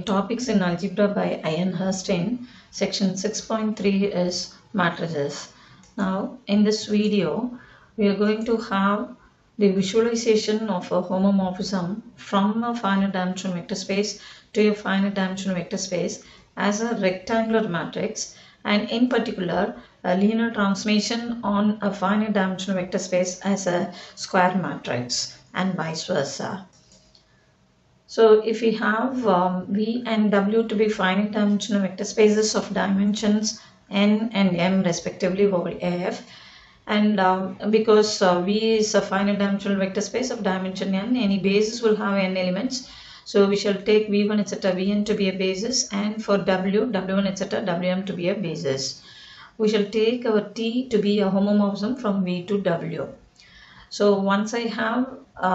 Again, topics in algebra by Ian Herstein. Section 6.3 is matrices. Now, in this video, we are going to have the visualization of a homomorphism from a finite dimensional vector space to a finite dimensional vector space as a rectangular matrix, and in particular, a linear transformation on a finite dimensional vector space as a square matrix, and vice versa. So if we have V and W to be finite dimensional vector spaces of dimensions n and m respectively over F, and because V is a finite dimensional vector space of dimension n, any basis will have n elements. So we shall take V1 etc. Vn to be a basis, and for W, W1 etc. Wm to be a basis. We shall take our T to be a homomorphism from V to W. So once I have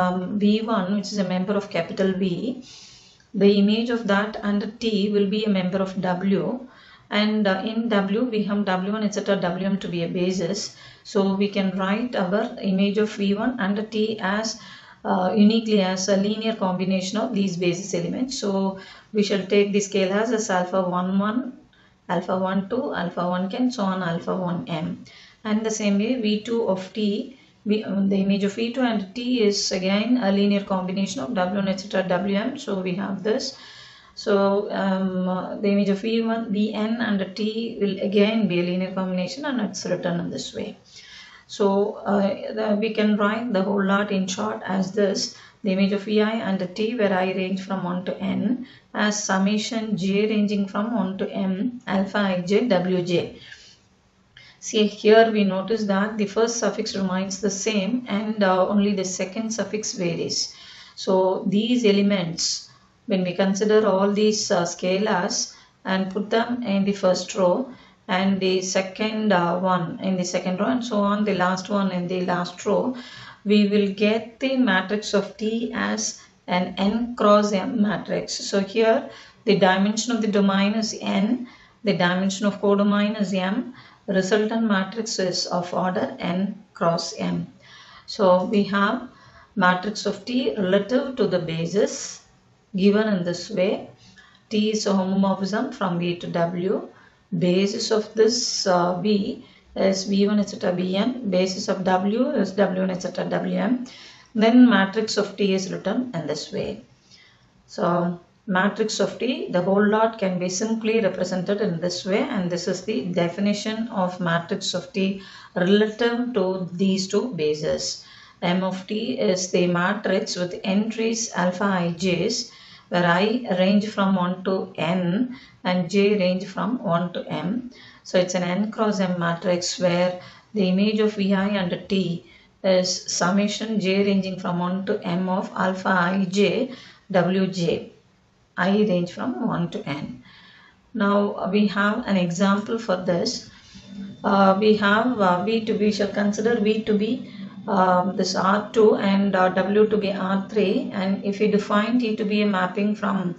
V1, which is a member of capital V, the image of that under T will be a member of W, and in W we have W1 etc. Wm to be a basis. So we can write our image of V1 under T as uniquely as a linear combination of these basis elements. So we shall take the scalars as alpha 1 1, alpha 1 2, alpha 1 k, and so on alpha 1 m. And the same way V2 of T, the image of V2 and T is again a linear combination of W1 etc. Wm. So we have this. So the image of V1, Vn and T will again be a linear combination, and it's written in this way. So we can write the whole lot in short as this: the image of Vi and T, where I range from 1 to n, as summation j ranging from 1 to m alpha ij wj. See, here we notice that the first suffix remains the same, and only the second suffix varies. So these elements, when we consider all these scalars and put them in the first row, and the second one in the second row, and so on, the last one in the last row, we will get the matrix of T as an n cross m matrix. So here the dimension of the domain is n, the dimension of codomain is m. The resultant matrix is of order n cross m. So we have matrix of T relative to the basis given in this way. T is a homomorphism from V to W. Basis of this V is V1 etc. Vn. Basis of W is W1 etc. Wm. Then matrix of T is written in this way. So matrix of T, the whole lot can be simply represented in this way, and this is the definition of matrix of T relative to these two bases. M of T is the matrix with entries alpha ij's, where I range from 1 to n and j range from 1 to m. So it's an n cross m matrix where the image of Vi and T is summation j ranging from 1 to m of alpha ij wj. I range from 1 to n. Now we have an example for this. We have we shall consider V to be this R2 and W to be R3, and if we define T to be a mapping from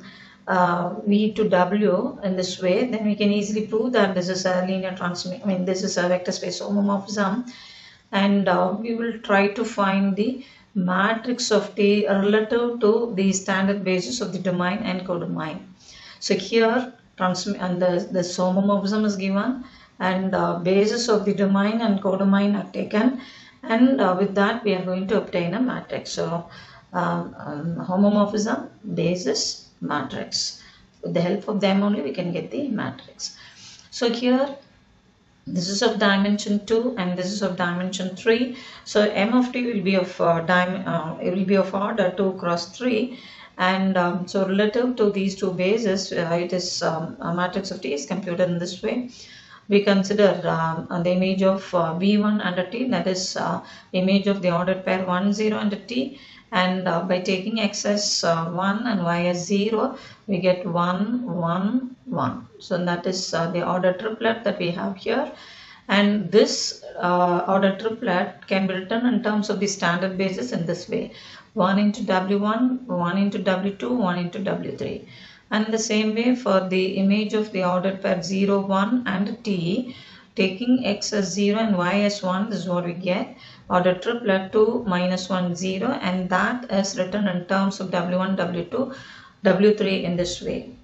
V to W in this way, then we can easily prove that this is a linear transformation. I mean, this is a vector space homomorphism, and we will try to find the matrix of T relative to the standard basis of the domain and codomain. So here the homomorphism is given, and basis of the domain and codomain are taken, and with that we are going to obtain a matrix. So homomorphism, basis, matrix. With the help of them only we can get the matrix. So here this is of dimension 2 and this is of dimension 3. So M of T will be of it will be of order 2 cross 3, and so relative to these two bases, it is a matrix of T is computed in this way. We consider the image of V1 under T, that is image of the ordered pair 1 0 under T, and by taking x as 1 and y as 0, we get 1 1 1. So that is the order triplet that we have here, and this order triplet can be written in terms of the standard basis in this way: 1 into W1, 1 into W2, 1 into W3. And the same way for the image of the ordered pair 0 1 and T, taking x as 0 and y as 1, this is what we get: order triplet 2 minus 1 0, and that is written in terms of W1 W2 W3 in this way.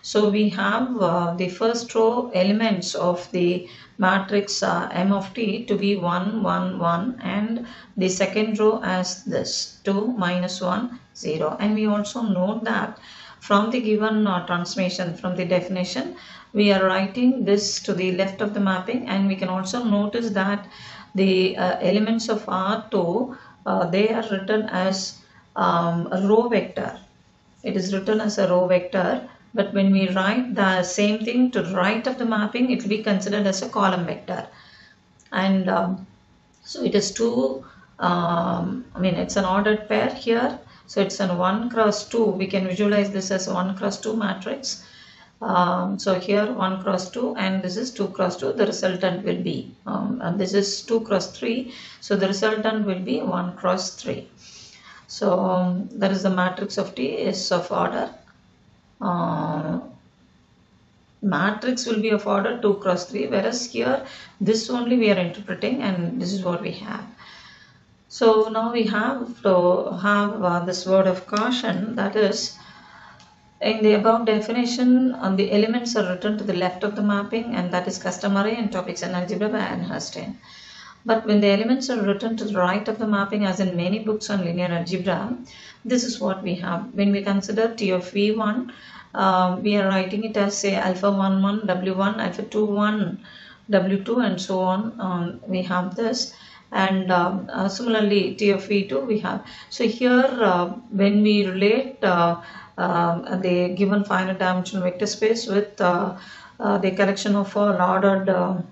So we have the first row elements of the matrix M of t to be 1, 1, 1, and the second row as this 2, minus 1, 0. And we also note that from the given transformation, from the definition, we are writing this to the left of the mapping, and we can also notice that the elements of R2, they are written as a row vector. It is written as a row vector, but when we write the same thing to the right of the mapping, it will be considered as a column vector. And so it is two, it's an ordered pair here. So it's an 1 cross 2. We can visualize this as a 1 cross 2 matrix. So here 1 cross 2, and this is 2 cross 2. The resultant will be, and this is 2 cross 3. So the resultant will be 1 cross 3. So that is the matrix of T is of order. Matrix will be of order 2 cross 3, whereas here this only we are interpreting, and this is what we have. So now we have to have this word of caution, that is, in the above definition, the elements are written to the left of the mapping, and that is customary in topics in algebra by Anne Hursten. But when the elements are written to the right of the mapping, as in many books on linear algebra, this is what we have. When we consider T of V1, we are writing it as, say, alpha 1, 1, W1, alpha 2, 1, W2, and so on. We have this. And similarly, T of V2 we have. So here, when we relate the given finite dimensional vector space with the collection of all ordered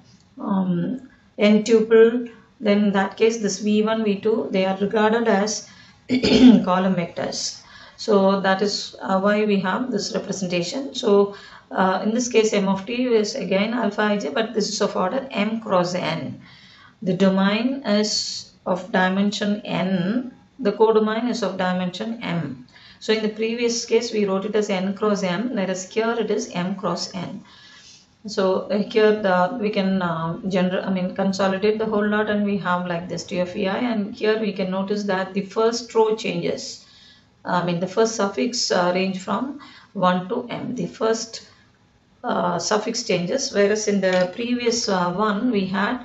n tuple, then in that case this v1, v2, they are regarded as column vectors. So that is why we have this representation. So in this case m of t is again alpha ij, but this is of order m cross n. The domain is of dimension n, the codomain is of dimension m. So in the previous case we wrote it as n cross m, whereas here it is m cross n. So here we can consolidate the whole lot, and we have like this T of Vi, and here we can notice that the first row changes. The first suffix range from 1 to m. The first suffix changes, whereas in the previous one we had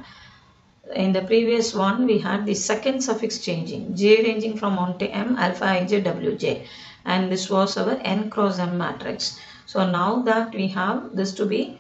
the second suffix changing, j ranging from 1 to m, alpha ij wj, and this was our n cross m matrix. So now that we have this to be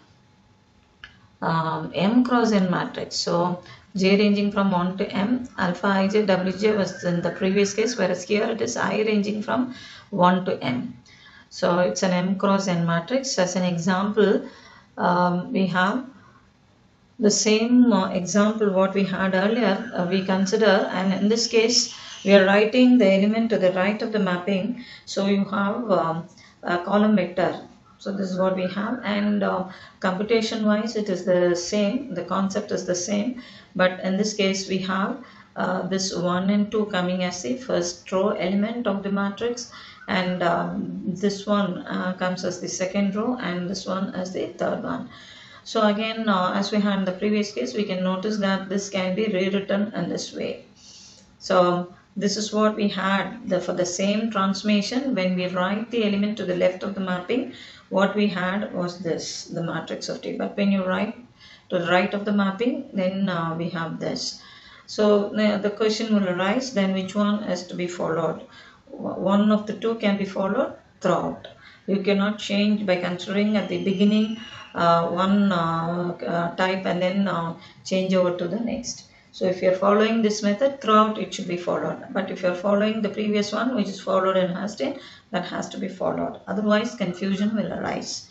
m cross n matrix. So j ranging from 1 to m, alpha ij wj was in the previous case, whereas here it is I ranging from 1 to m. So it's an m cross n matrix. As an example, we have the same example what we had earlier, we consider, and in this case we are writing the element to the right of the mapping. So you have a column vector. So this is what we have, and computation wise it is the same, the concept is the same, but in this case we have this 1 and 2 coming as the first row element of the matrix, and this one comes as the second row, and this one as the third one. So again, as we had in the previous case, we can notice that this can be rewritten in this way. So this is what we had for the same transformation. When we write the element to the left of the mapping, what we had was this, the matrix of T. But when you write to the right of the mapping, then we have this. So the question will arise, then which one is to be followed? One of the two can be followed throughout. You cannot change by considering at the beginning one type and then change over to the next. So if you are following this method throughout, it should be followed. But if you are following the previous one, which is followed in Hursten, that has to be followed. Otherwise, confusion will arise.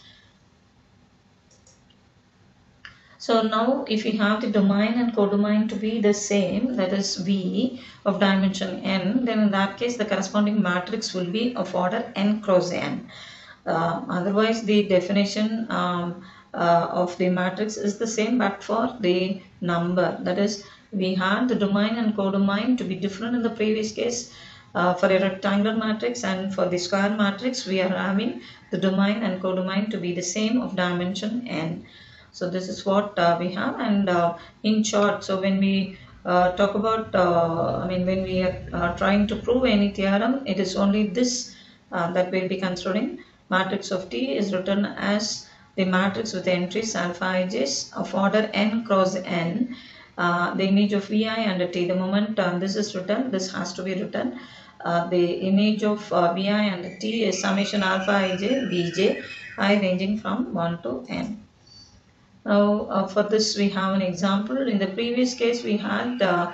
So now if we have the domain and codomain to be the same, that is V of dimension n, then in that case the corresponding matrix will be of order n cross n. Otherwise, the definition of the matrix is the same, but for the number. That is, we had the domain and codomain to be different in the previous case. For a rectangular matrix, and for the square matrix we are having the domain and codomain to be the same of dimension n. So this is what we have, and in short, so when we talk about, when we are trying to prove any theorem, it is only this that we will be considering. matrix of T is written as the matrix with entries alpha ij's of order n cross n. The image of Vi under T, the moment this is written, this has to be written. The image of Vi under T is summation alpha ij Bj I ranging from 1 to n. Now for this we have an example. In the previous case we had the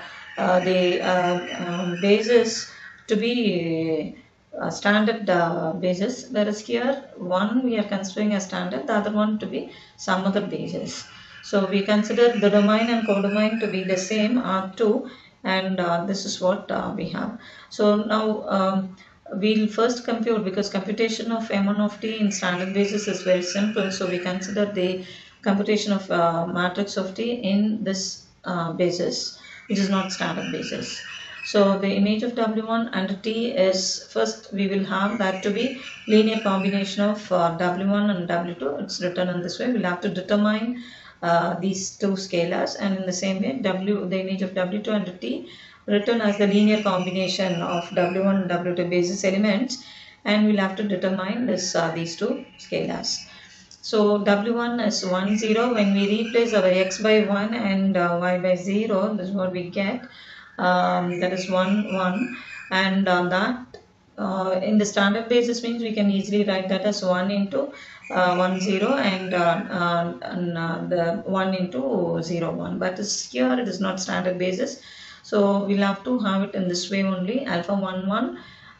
bases to be standard bases, whereas here one we are considering as standard, the other one to be some other bases. So we consider the domain and codomain to be the same R2, and this is what we have. So now we'll first compute, because computation of M1 of T in standard basis is very simple. So we consider the computation of matrix of T in this basis, which is not standard basis. So the image of W1 and T is, first we will have that to be linear combination of W1 and W2. It's written in this way. We'll have to determine these two scalars, and in the same way the image of W2 and T written as the linear combination of W1 and W2 basis elements, and we'll have to determine this these two scalars. So W1 is 1 0. When we replace our x by 1 and y by 0, this is what we get. That is 1 1, and that in the standard basis means we can easily write that as 1 into 1 0 and the 1 into 0 1. But here it is not standard basis, so we'll have to have it in this way only. Alpha 1 1,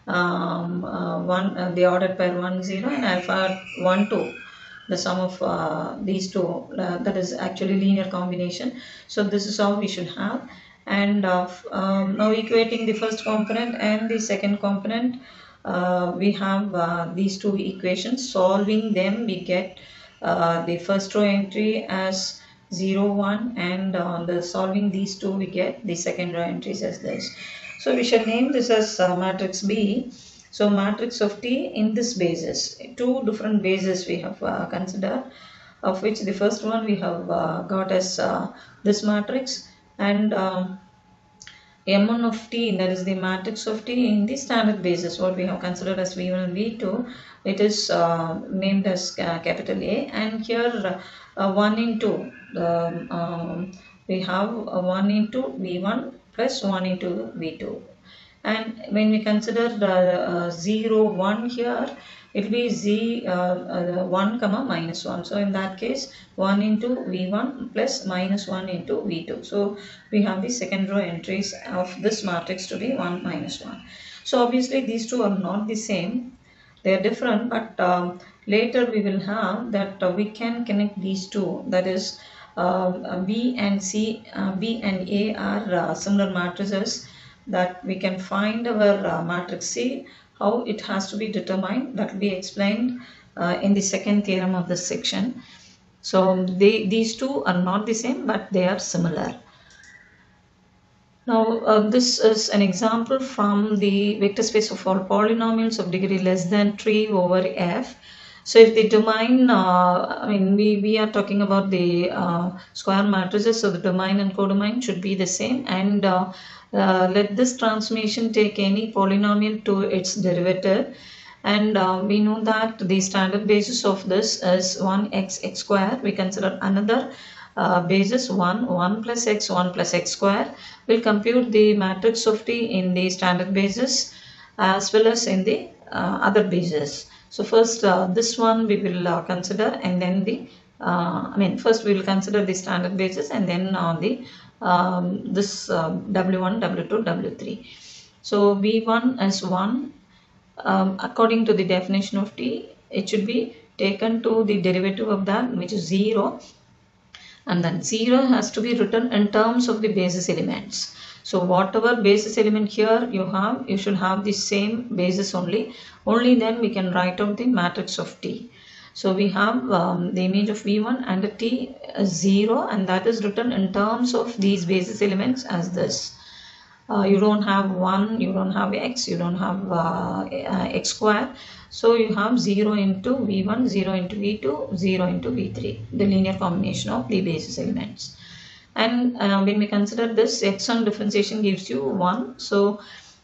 the ordered pair 1 0, and alpha 1 2. The sum of these two, that is actually linear combination. So this is how we should have. And now equating the first component and the second component, we have these two equations. Solving them, we get the first row entry as 0 1, and the solving these two we get the second row entries as this. So we shall name this as matrix B. So matrix of T in this basis, two different bases we have considered, of which the first one we have got as this matrix, and M1 of T, that is the matrix of T in the standard basis, what we have considered as V1 and V2, it is named as capital A, and here 1 into we have 1 into V1 plus 1 into V2. And when we consider the 0 1 here, it will be z1 comma minus 1. So in that case 1 into V1 plus minus 1 into V2. So we have the second row entries of this matrix to be 1 minus 1. So obviously these two are not the same, they are different, but later we will have that we can connect these two, that is B and C, B and A are similar matrices, that we can find our matrix C. How it has to be determined, that will be explained in the second theorem of this section. So these two are not the same, but they are similar. Now this is an example from the vector space of all polynomials of degree less than 3 over f. So if the domain, I mean we are talking about the square matrices, so the domain and codomain should be the same, and let this transformation take any polynomial to its derivative, and we know that the standard basis of this is 1x x square. We consider another basis 1 plus x square. We'll compute the matrix of T in the standard basis as well as in the other basis. So first this one we will consider, and then the first we will consider the standard basis, and then the this W1, W2, W3. So V1 is 1. According to the definition of T, it should be taken to the derivative of that, which is 0, and then 0 has to be written in terms of the basis elements. So whatever basis element here you have, you should have the same basis only then we can write out the matrix of T. So we have the image of V1 and T is 0, and that is written in terms of these basis elements as this. You don't have 1, you don't have x, you don't have x square. So you have 0 into V1, 0 into V2, 0 into V3, the linear combination of the basis elements. And when we consider this, x on differentiation gives you 1. So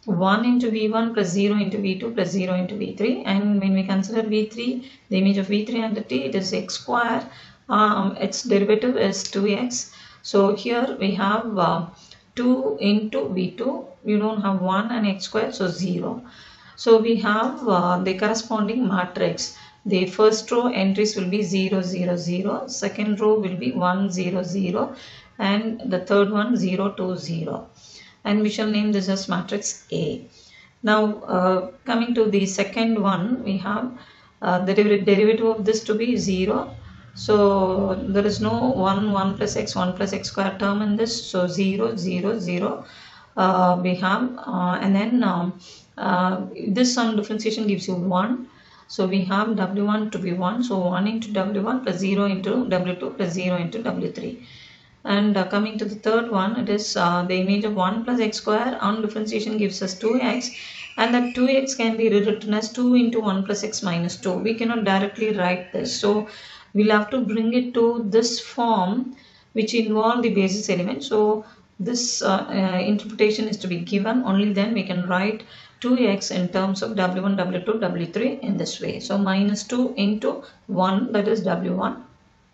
1 into V1 plus 0 into V2 plus 0 into V3. And when we consider V3, the image of V3 entity, it is x square. Its derivative is 2x. So here we have 2 into V2. You don't have 1 and x square, so 0. So we have the corresponding matrix. The first row entries will be 0, 0, 0. Second row will be 1, 0, 0. And the third one 0, 2, 0. And we shall name this as matrix A. Now coming to the second one, we have the derivative of this to be 0. So there is no 1 plus x square term in this. So 0, 0, 0 we have and then this sum differentiation gives you 1. So we have W1 to be 1. So 1 into W1 plus 0 into W2 plus 0 into W3. And coming to the third one, it is the image of 1 plus x square on differentiation gives us 2x, and that 2x can be rewritten as 2 into 1 plus x minus 2. We cannot directly write this, so we'll have to bring it to this form which involve the basis element. So this interpretation is to be given, only then we can write 2x in terms of W1, W2, W3 in this way. So minus 2 into 1, that is W1.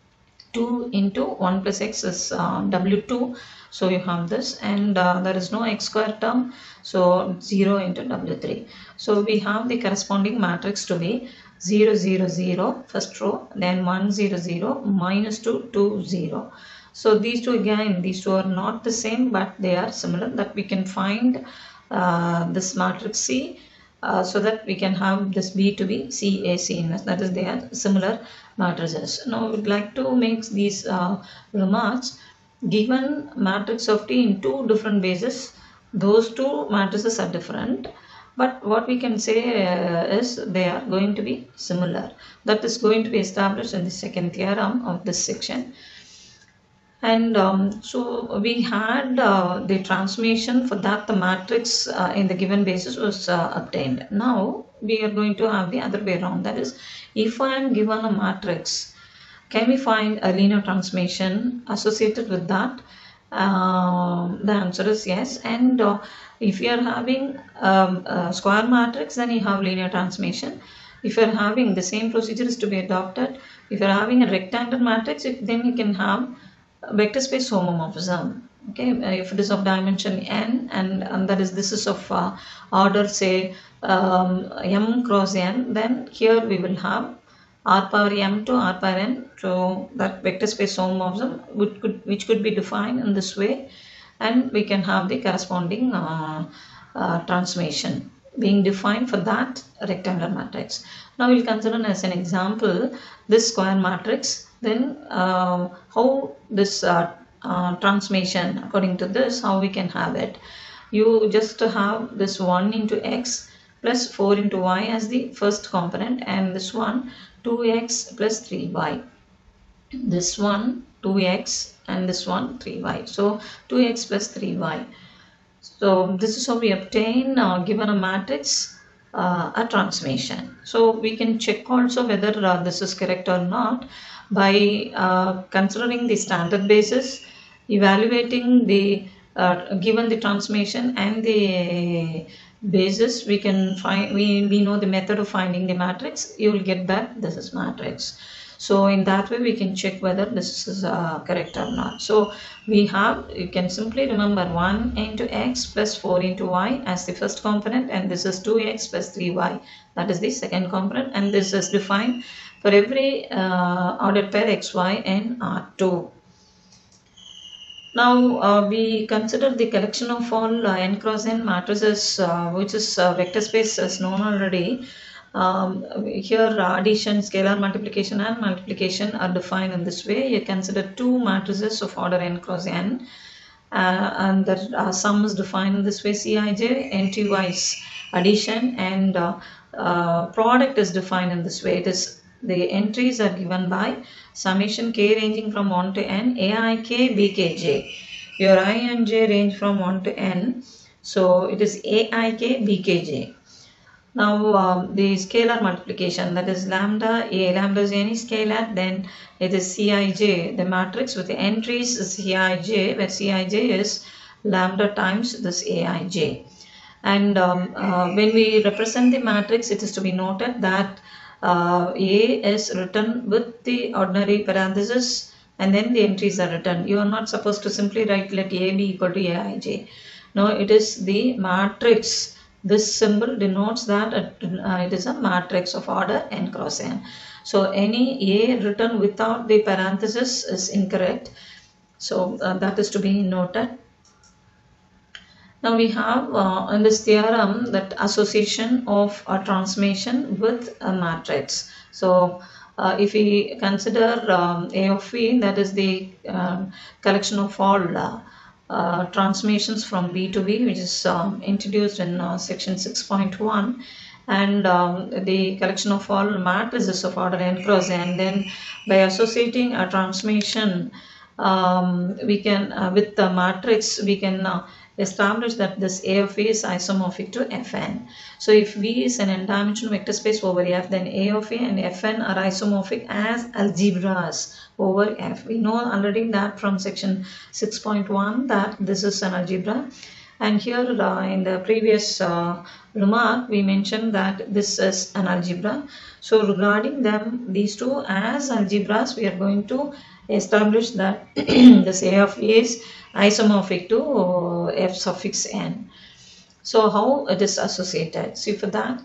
2 into 1 plus x is W2, so you have this, and there is no x square term, so 0 into W3. So we have the corresponding matrix to be 0, 0, 0 first row, then 1, 0, 0, minus 2, 2, 0. So these two are not the same, but they are similar, that we can find this matrix C. So that we can have this B to be C, A, C inverse, that is they are similar matrices. Now we would like to make these remarks. Given matrix of T in two different bases, those two matrices are different, but what we can say is they are going to be similar. That is going to be established in the second theorem of this section. And so we had the transformation for that the matrix in the given basis was obtained. Now we are going to have the other way around, that is, if I am given a matrix, can we find a linear transformation associated with that? The answer is yes. And if you are having a square matrix, then you have linear transformation. If you are having the same procedure is to be adopted. If you are having a rectangular matrix, then you can have vector space homomorphism. Okay, if it is of dimension n, and that is this is of order say m cross n, then here we will have r power m to r power n. So that vector space homomorphism which could be defined in this way, and we can have the corresponding transformation being defined for that rectangular matrix. Now we'll consider as an example this square matrix. Then how this transformation, according to this, how we can have it. You just have this 1 into x plus 4 into y as the first component, and this one 2x plus 3y. This one 2x and this one 3y. So 2x plus 3y. So this is how we obtain given a matrix a transformation. So we can check also whether this is correct or not by considering the standard basis, evaluating the given the transformation and the basis. We can find, we know the method of finding the matrix. You will get that this is matrix. So in that way we can check whether this is correct or not. So we have, you can simply remember 1 into x plus 4 into y as the first component, and this is 2x plus 3y, that is the second component, and this is defined for every ordered pair xy in R2. Now we consider the collection of all n cross n matrices, which is vector space as known already. Here addition, scalar multiplication and multiplication are defined in this way. You consider two matrices of order n cross n, and the sum is defined in this way. Cij, nt wise addition, and product is defined in this way. It is the entries are given by summation k ranging from 1 to n, aik, bkj. Your I and j range from 1 to n, so it is aik, bkj. Now the scalar multiplication, that is lambda, lambda is any scalar, then it is Cij, the matrix with the entries is Cij, where Cij is lambda times this Aij. And when we represent the matrix, it is to be noted that A is written with the ordinary parenthesis and then the entries are written. You are not supposed to simply write let A be equal to Aij. No, it is the matrix. This symbol denotes that it is a matrix of order n cross n. So any A written without the parenthesis is incorrect. So that is to be noted. Now we have in this theorem that association of a transformation with a matrix. So if we consider A of V, that is the collection of all transformations from B to V, which is introduced in section 6.1, and the collection of all matrices of order n cross n, then by associating a transformation we can with the matrix we can establish that this A of V is isomorphic to Fn. So if V is an n-dimensional vector space over F, then A of V and Fn are isomorphic as algebras over F. We know already that from section 6.1 that this is an algebra. And here in the previous remark we mentioned that this is an algebra. So regarding them, these two as algebras, we are going to establish that this A of V is isomorphic to F suffix n. So how it is associated? See, for that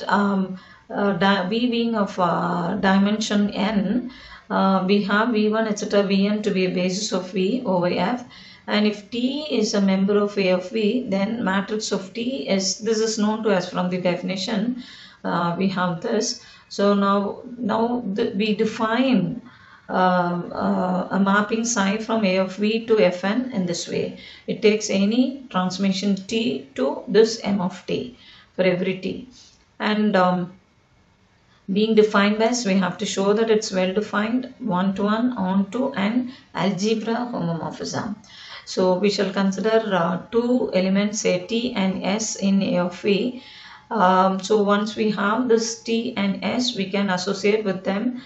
V being of dimension n, we have V1 etc. Vn to be a basis of V over F. And if T is a member of A of V, then matrix of T is, this is known to us from the definition. We have this. So now we define a mapping psi from A of V to Fn in this way. It takes any transformation T to this M of T for every T. And being defined by this, we have to show that it's well defined one-to-one onto an algebra homomorphism. So we shall consider two elements, say T and S in A of V. So once we have this T and S, we can associate with them.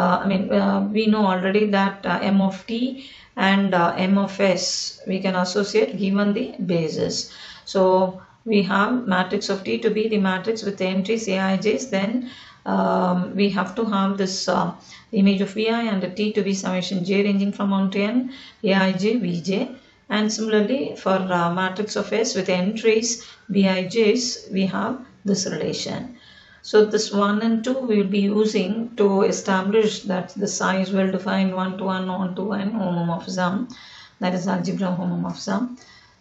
We know already that M of T and M of S we can associate given the basis. So we have matrix of T to be the matrix with the entries Aij's, then we have to have this image of Vi and T to be summation j ranging from 1 to n, Aij, Vj. And similarly for matrix of S with entries Bij's, we have this relation. So this 1 and 2 we will be using to establish that the psi is well defined one-to-one onto an homomorphism, that is algebra homomorphism.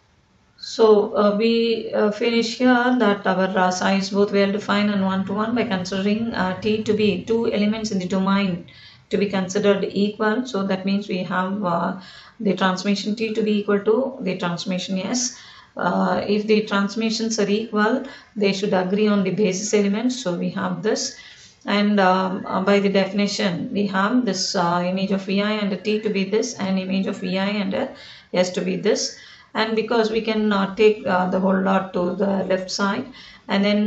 So we finish here that our psi is both well defined and one-to-one by considering T to be two elements in the domain to be considered equal. So that means we have the transformation T to be equal to the transformation S. If the transformations are equal, they should agree on the basis elements. So we have this, and by the definition we have this image of Vi and T to be this, and image of Vi and S to be this. And because we can take the whole lot to the left side, and then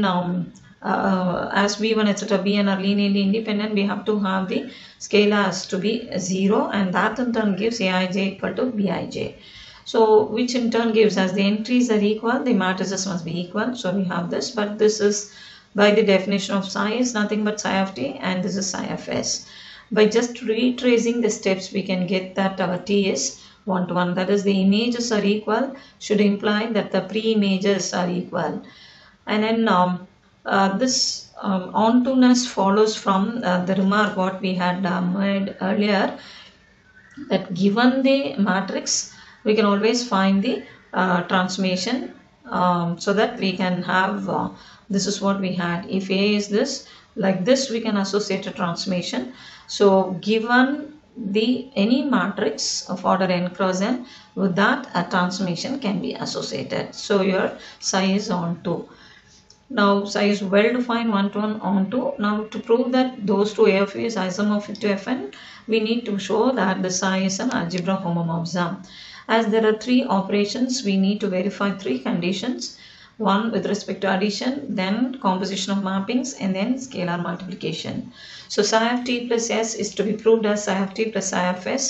as V1 etc. Bn are linearly independent, we have to have the scalars to be 0, and that in turn gives Aij equal to Bij. So which in turn gives, as the entries are equal, the matrices must be equal. So we have this, but this is by the definition of psi is nothing but psi of T, and this is psi of S. By just retracing the steps, we can get that our T is one-to-one. That is, the images are equal should imply that the pre-images are equal. And then this onto-ness follows from the remark what we had made earlier, that given the matrix, we can always find the transformation so that we can have, this is what we had. If A is this, like this, we can associate a transformation. So given the any matrix of order n cross n, with that a transformation can be associated. So your psi is onto. Now psi is well defined one-to-one onto. Now to prove that those two A of V is isomorphic to Fn, we need to show that the psi is an algebra homomorphism. As there are three operations, we need to verify three conditions. One with respect to addition, then composition of mappings, and then scalar multiplication. So psi of T plus S is to be proved as psi of T plus psi of S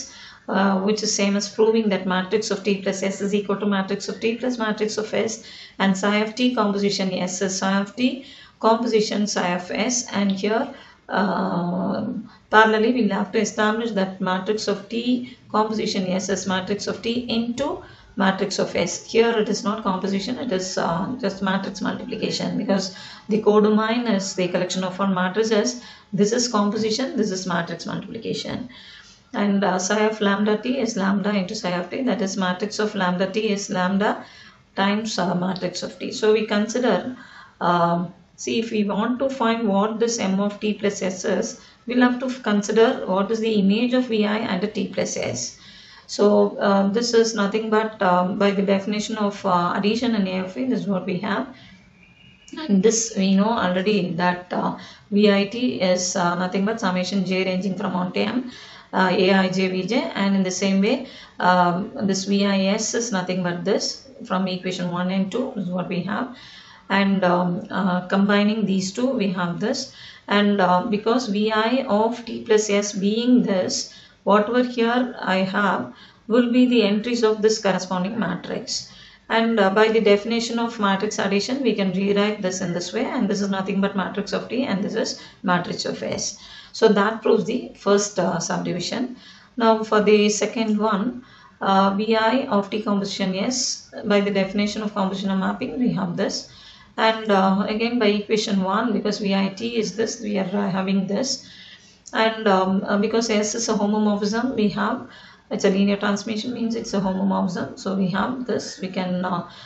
which is same as proving that matrix of T plus S is equal to matrix of T plus matrix of S, and psi of T composition S is psi of T composition psi of S, and here parallelly we'll have to establish that matrix of T composition S is matrix of T into matrix of S. Here it is not composition, it is just matrix multiplication, because the codomain is the collection of all matrices. This is composition, this is matrix multiplication. And psi of lambda T is lambda into psi of T, that is matrix of lambda T is lambda times matrix of T. So we consider, see, if we want to find what this M of T plus S is, we'll have to consider what is the image of Vi under T plus S. So this is nothing but by the definition of addition in A of V, this is what we have. And this we know already that VIT is nothing but summation j ranging from 1 to m Aij Vj, and in the same way this VIS is nothing but this from equation 1 and 2 is what we have. And combining these two we have this, and because Vi of T plus S being this, whatever here I have will be the entries of this corresponding matrix. And by the definition of matrix addition, we can rewrite this in this way, and this is nothing but matrix of T and this is matrix of S. So that proves the first subdivision. Now for the second one, Vi of T composition S, by the definition of compositional mapping, we have this. And again by equation 1, because VIT is this, we are having this. And because S is a homomorphism, we have, it's a linear transmission, means it's a homomorphism. So we have this, we can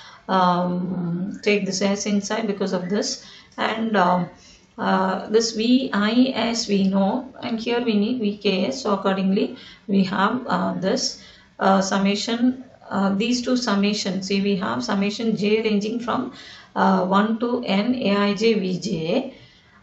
take this S inside because of this. And this VIS we know, and here we need VKS. So accordingly we have this summation, these two summations. See, we have summation j ranging from 1 to n Aij Vj.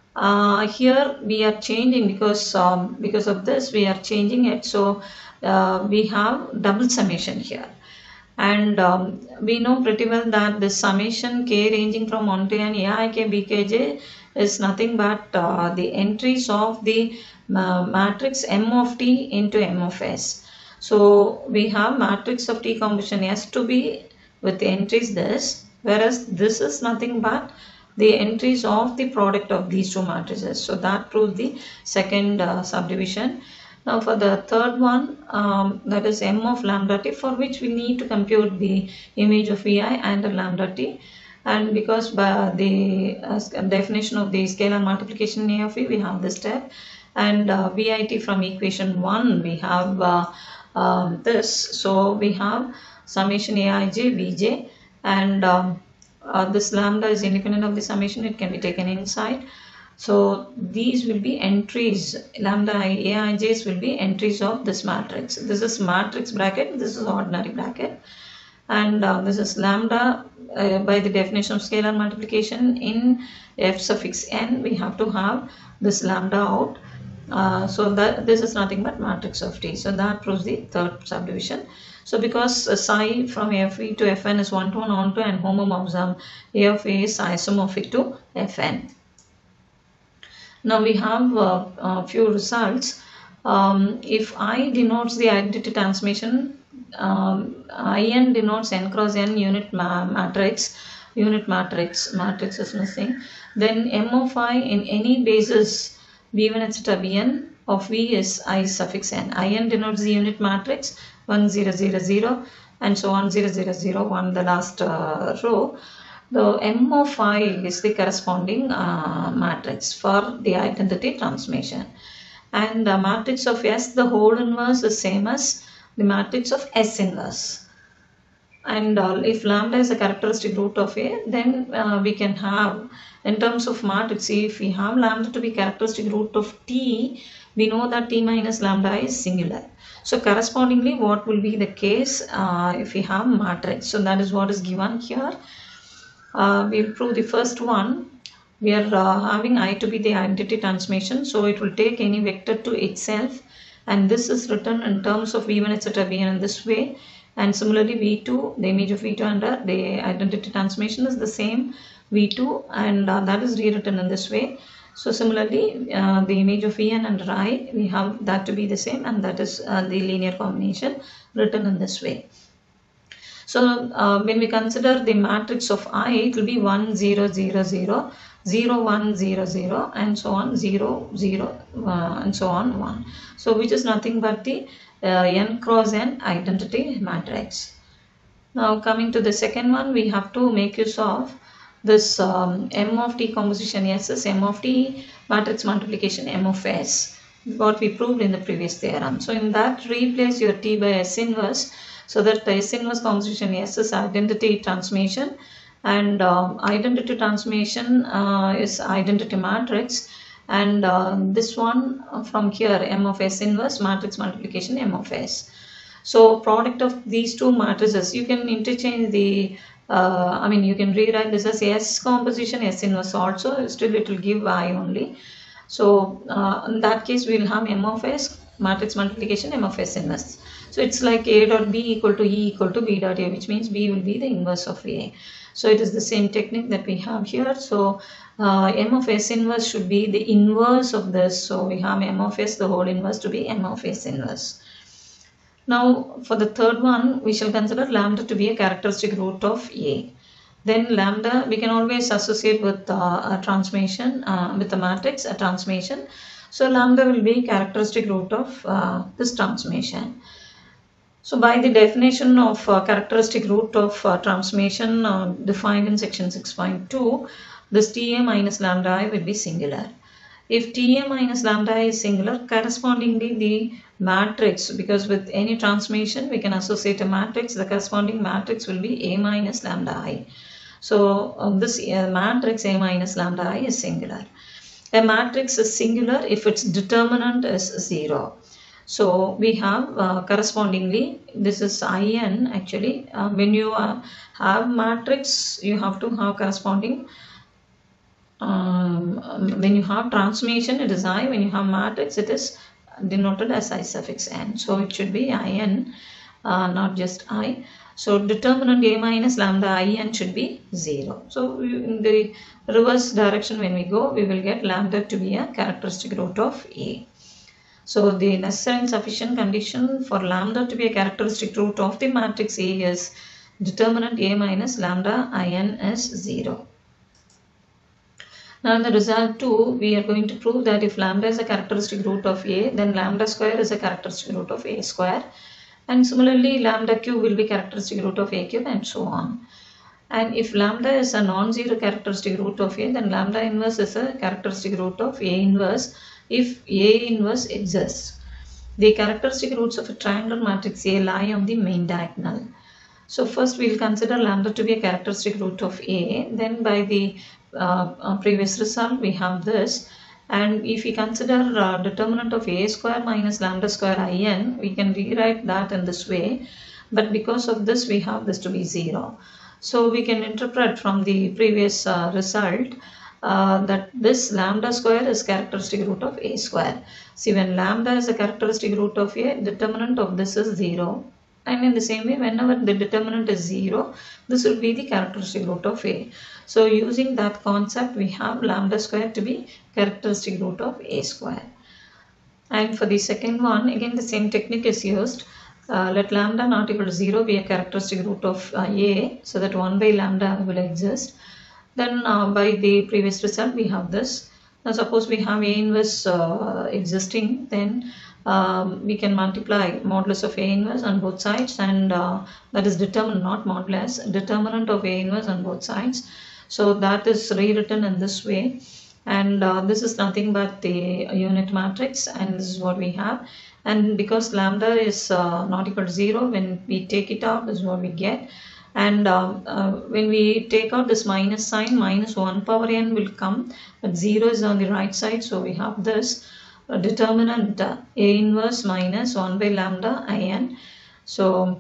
Here we are changing because of this we are changing it. So we have double summation here, and we know pretty well that this summation k ranging from 1 to n Aik Bkj is nothing but the entries of the matrix M of T into M of S. So we have matrix of T composition S to be with the entries this, whereas this is nothing but the entries of the product of these two matrices. So that proves the second subdivision. Now for the third one, that is M of lambda T, for which we need to compute the image of Vi and lambda T. And because by the definition of the scalar multiplication A of V, we have this step. And VIT from equation 1, we have this. So we have summation Aij Vj, and this lambda is independent of the summation, it can be taken inside. So these will be entries, lambda Aij's will be entries of this matrix. This is matrix bracket, this is ordinary bracket, and this is lambda by the definition of scalar multiplication in f suffix n, we have to have this lambda out. So that this is nothing but matrix of T. So that proves the third subdivision. So because psi from F to Fn is 1 to 1 onto and homomorphism, A of A is isomorphic to Fn. Now we have a few results. If I denotes the identity transmission, In denotes n cross n unit matrix is missing, then M of I in any basis B1 etc. Bn of V is I suffix n. In denotes the unit matrix 1 0 0 0 and so on 0 0 0 1, the last row. The M of I is the corresponding matrix for the identity transmission, and the matrix of S, the whole inverse, is same as the matrix of S inverse. And if lambda is a characteristic root of A, then we can have, in terms of matrix, if we have lambda to be characteristic root of T, we know that T minus lambda is singular. So correspondingly, what will be the case if we have matrix? So that is what is given here. We'll prove the first one. We are having I to be the identity transmission, so it will take any vector to itself, and this is written in terms of V1 etc. Vn in this way. And similarly V2, the image of V2 under the identity transmission is the same V2, and that is rewritten in this way. So similarly, the image of En under I, we have that to be the same, and that is the linear combination written in this way. So when we consider the matrix of I, it will be 1 0 0 0 0 1 0 0 and so on 0 0 and so on 1. So which is nothing but the n cross n identity matrix. Now coming to the second one, we have to make use of this M of T composition S is M of T matrix multiplication M of S, what we proved in the previous theorem. So in that, replace your T by S inverse, so that the S inverse composition S is identity transformation, and identity transformation is identity matrix, and this one from here M of S inverse matrix multiplication M of S. So product of these two matrices, you can interchange the you can rewrite this as S composition S inverse also, still it will give I only. So in that case we will have M of S matrix multiplication M of S inverse. So it's like A dot B equal to E equal to B dot A, which means B will be the inverse of A. So it is the same technique that we have here. So M of S inverse should be the inverse of this. So we have M of S the whole inverse to be M of S inverse. Now for the third one, we shall consider lambda to be a characteristic root of A. Then lambda we can always associate with a transformation, with the matrix, a transformation. So lambda will be characteristic root of this transformation. So by the definition of characteristic root of transformation defined in section 6.2, this Ta minus lambda I will be singular. If Ta minus lambda I is singular, correspondingly the matrix, because with any transformation we can associate a matrix, the corresponding matrix will be A minus lambda I. So this matrix A minus lambda I is singular. A matrix is singular if its determinant is 0. So we have correspondingly, this is In actually, when you have matrix, you have to have corresponding, when you have transformation it is I, when you have matrix it is denoted as I suffix n. So it should be In, not just I. So determinant A minus lambda In should be 0. So in the reverse direction when we go, we will get lambda to be a characteristic root of A. So the necessary and sufficient condition for lambda to be a characteristic root of the matrix A is determinant A minus lambda In is 0. Now in the result 2, we are going to prove that if lambda is a characteristic root of A, then lambda square is a characteristic root of A square. And similarly, lambda cube will be characteristic root of A cube and so on. And if lambda is a non-zero characteristic root of A, then lambda inverse is a characteristic root of A inverse if A inverse exists. The characteristic roots of a triangular matrix A lie on the main diagonal. So first we will consider lambda to be a characteristic root of A. Then by the previous result we have this. And if we consider determinant of A square minus lambda square In, we can rewrite that in this way. But because of this, we have this to be 0. So we can interpret from the previous result that this lambda square is characteristic root of A square. See, when lambda is a characteristic root of A, determinant of this is 0. And in the same way, whenever the determinant is 0, this will be the characteristic root of A. So using that concept, we have lambda square to be characteristic root of A square. And for the second one, again the same technique is used. Let lambda not equal to 0 be a characteristic root of A, so that 1 by lambda will exist. Then by the previous result, we have this. Now suppose we have A inverse existing, then we can multiply modulus of A inverse on both sides, and that is determinant, not modulus, determinant of A inverse on both sides. So that is rewritten in this way, and this is nothing but the unit matrix, and this is what we have. And because lambda is not equal to 0, when we take it out, this is what we get. And when we take out this minus sign, minus 1 power n will come, but 0 is on the right side, so we have this determinant A inverse minus 1 by lambda In. So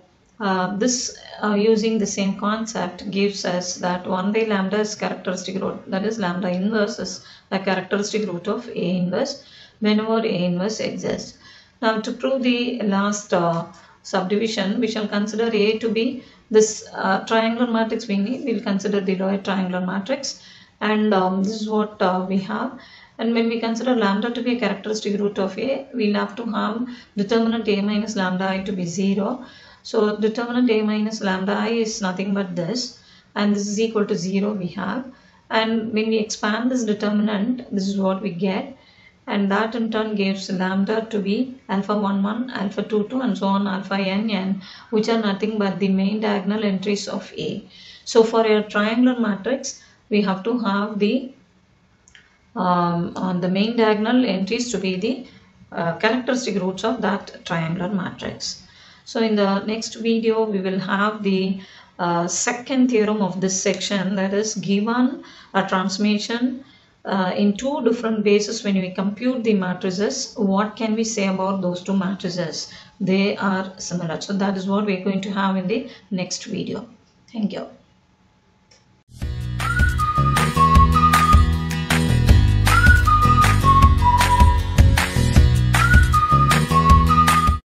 this using the same concept gives us that 1 by lambda is characteristic root, that is lambda inverse is a characteristic root of A inverse whenever A inverse exists. Now to prove the last subdivision, we shall consider A to be this triangular matrix we need. We will consider the lower triangular matrix, and this is what we have. And when we consider lambda to be a characteristic root of A, we'll have to have determinant A minus lambda I to be 0. So determinant A minus lambda I is nothing but this, and this is equal to 0 we have. And when we expand this determinant, this is what we get, and that in turn gives lambda to be alpha 1 1, alpha 2 2, and so on alpha n n, which are nothing but the main diagonal entries of A. So for a triangular matrix, we have to have the on the main diagonal entries to be the characteristic roots of that triangular matrix. So in the next video we will have the second theorem of this section, that is, given a transformation in two different bases, when we compute the matrices, what can we say about those two matrices? They are similar. So that is what we are going to have in the next video. Thank you.